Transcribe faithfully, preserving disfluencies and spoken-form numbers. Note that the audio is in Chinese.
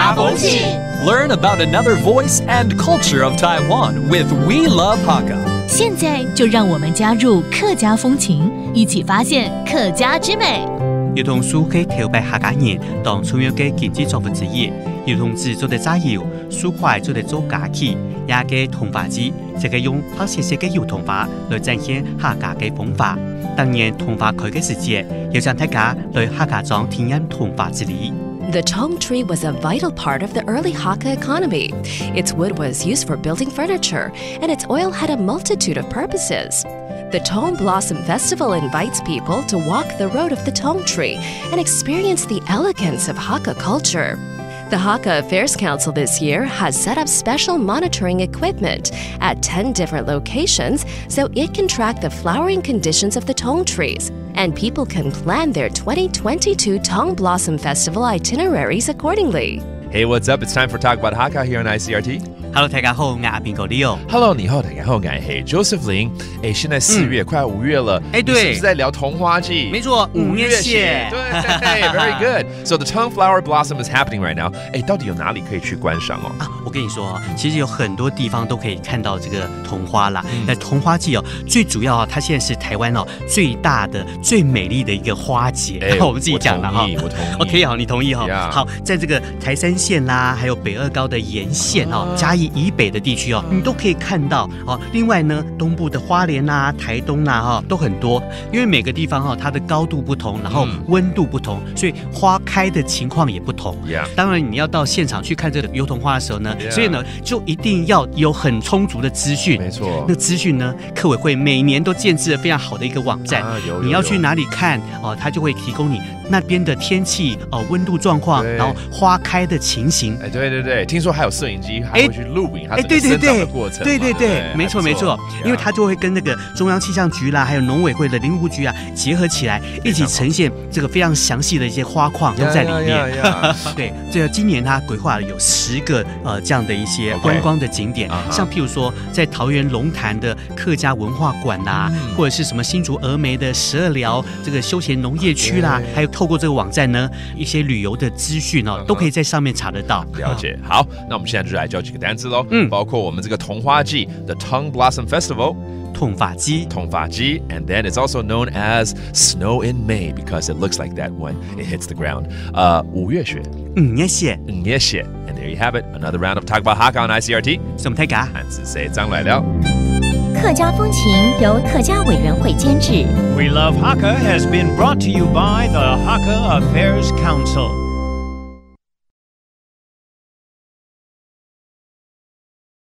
家风情 Learn about another voice and culture of Taiwan with We Love Hakka. 现在就让我们加入客家风情，一起发现客家之美。 有同书可以投拜客家人當重要嘅經濟作物之一，有同志做得炸油，書塊做得做假期，也嘅同化節，就係用黑色色嘅油同化來展現客家嘅風化。當然，同化佢嘅時節，要讓大家來客家莊體驗同化之理。 The tong tree was a vital part of the early Hakka economy. Its wood was used for building furniture, and its oil had a multitude of purposes. The Tong Blossom Festival invites people to walk the road of the tong tree and experience the elegance of Hakka culture. The Hakka Affairs Council this year has set up special monitoring equipment at ten different locations so it can track the flowering conditions of the tong trees, and people can plan their twenty twenty-two Tong Blossom Festival itineraries accordingly. Hey, what's up? It's time for Talk About Hakka here on I C R T.Hello， 大家好，我阿邊個 Leo。Hello， 你好，大家好，我係 Joseph Lin。哎，現在四月、嗯、快五月了， 哎，對， 你是不是在聊桐花季？ 沒錯，五月雪。 對，very good. So the tongue flower blossom is happening right now. 哎，到底有哪裡可以去觀賞哦？ 啊，我跟你說，其實有很多地方都可以看到這個桐花啦。那、嗯、桐花季哦，最主要它現在是台灣哦最大的、最美麗的一個花節。 哎， 我們自己講的哈。 我同意。 OK， 好，你同意哈、哦。 Yeah. 好，在這個台三線啦，還有北二高的沿線哦，嘉義以北的地區哦，你都可以看到哦。另外呢，東部的花蓮啦、台東啦哈，都很多。因為每個地方哈，它的高度不同，然後溫度不同，所以花開的情況也不同。 Yeah. 當然，你要到現場去看這個油桐花的時候呢， Yeah. 所以呢，就一定要有很充足的資訊。 沒錯。 那資訊呢，客委會每年都建置了非常好的一個網站。 啊、有有有你要去哪裡看哦，它就會提供你那邊的天氣哦、溫度狀況，然後花開的情形。 哎，對對對，聽說還有攝影機，還會去錄影它整個生長的過程。 對對對，沒錯沒錯，因為它就會跟那個中央氣象局啦，還有農委會的林務局啊結合起來，一起呈現這個非常詳細的一些花況都在裡面。對，這個今年它規劃了有十個呃這樣的一些觀光的景點， okay. 像譬如說在桃園龍潭的客家文化館啦，嗯、或者是什麼新竹峨眉的十二寮這個休閒農業區啦，還有透過這個網站呢，一些旅遊的資訊哦， uh-huh. 都可以在上面查得到。 了解，好，那我們現在就來教幾個單詞嘍，嗯，包括我們這個桐花季 The Tongue Blossom Festival 桐花季桐花季 and then it's also known as Snow in May because it looks like that when it hits the ground 呃五月雪五月雪五月雪 and there you have it another round of Talk About Hakka on I C R T 什麼大家漢字寫張來了客家風情由客家委員會監製 We Love Hakka has been brought to you by the Hakka Affairs Council